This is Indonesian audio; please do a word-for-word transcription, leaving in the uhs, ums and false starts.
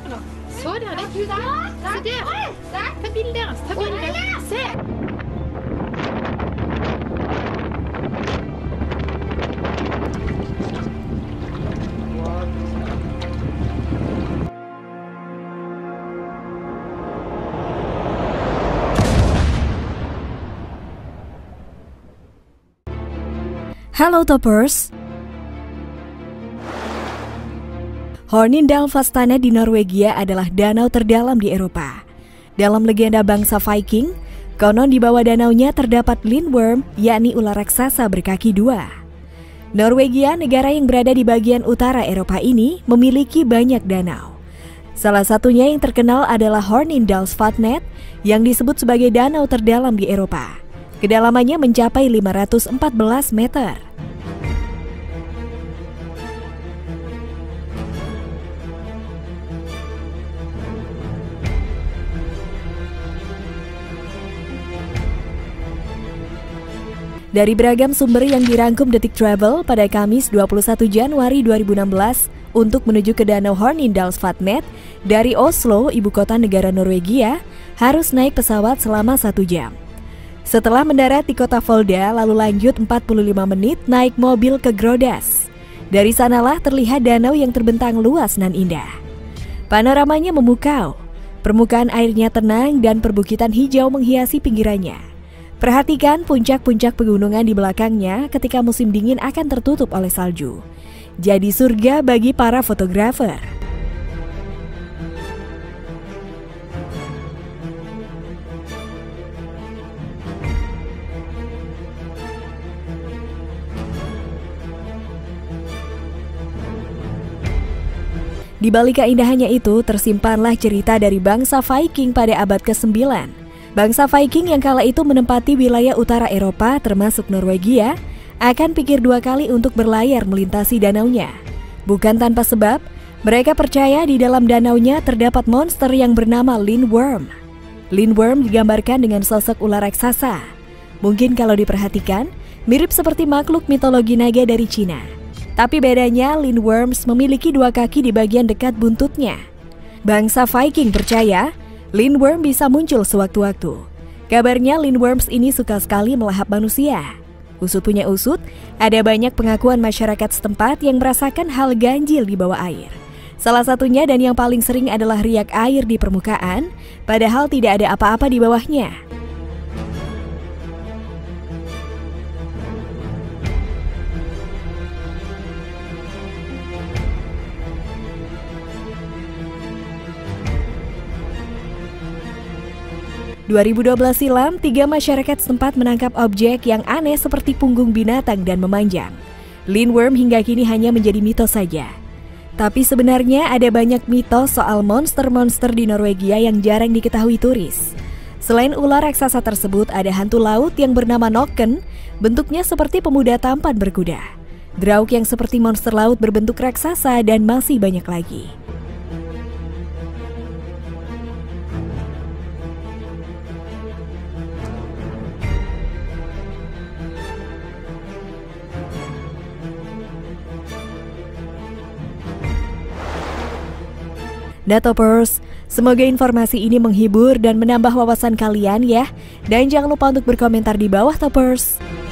nå. Så der, det. Se der. Ta bilde deres. Ta bilde. Se. Halo Toppers. Hornindalsvatnet di Norwegia adalah danau terdalam di Eropa. Dalam legenda bangsa Viking, konon di bawah danaunya terdapat lindworm, yakni ular raksasa berkaki dua. Norwegia, negara yang berada di bagian utara Eropa ini, memiliki banyak danau. Salah satunya yang terkenal adalah Hornindalsvatnet yang disebut sebagai danau terdalam di Eropa. Kedalamannya mencapai lima ratus empat belas meter. Dari beragam sumber yang dirangkum Detik Travel pada Kamis dua puluh satu Januari dua ribu enam belas untuk menuju ke Danau Hornindalsvatnet dari Oslo, ibu kota negara Norwegia, harus naik pesawat selama satu jam. Setelah mendarat di kota Volda, lalu lanjut empat puluh lima menit naik mobil ke Grodås. Dari sanalah terlihat danau yang terbentang luas dan indah. Panoramanya memukau, permukaan airnya tenang dan perbukitan hijau menghiasi pinggirannya. Perhatikan puncak-puncak pegunungan di belakangnya ketika musim dingin akan tertutup oleh salju. Jadi surga bagi para fotografer. Di balik keindahannya itu tersimpanlah cerita dari bangsa Viking pada abad kesembilan. Bangsa Viking yang kala itu menempati wilayah utara Eropa termasuk Norwegia akan pikir dua kali untuk berlayar melintasi danaunya. Bukan tanpa sebab, mereka percaya di dalam danaunya terdapat monster yang bernama lindworm. Lindworm digambarkan dengan sosok ular raksasa. Mungkin kalau diperhatikan, mirip seperti makhluk mitologi naga dari Cina. Tapi bedanya, lindworms memiliki dua kaki di bagian dekat buntutnya. Bangsa Viking percaya, lindworm bisa muncul sewaktu-waktu. Kabarnya lindworms ini suka sekali melahap manusia. Usut punya usut, ada banyak pengakuan masyarakat setempat yang merasakan hal ganjil di bawah air. Salah satunya dan yang paling sering adalah riak air di permukaan, padahal tidak ada apa-apa di bawahnya. dua ribu dua belas silam, tiga masyarakat setempat menangkap objek yang aneh seperti punggung binatang dan memanjang. Lindworm hingga kini hanya menjadi mitos saja. Tapi sebenarnya ada banyak mitos soal monster-monster di Norwegia yang jarang diketahui turis. Selain ular raksasa tersebut, ada hantu laut yang bernama Nokken, bentuknya seperti pemuda tampan berkuda. Draug yang seperti monster laut berbentuk raksasa dan masih banyak lagi. Nah Toppers, semoga informasi ini menghibur dan menambah wawasan kalian ya. Dan jangan lupa untuk berkomentar di bawah Toppers.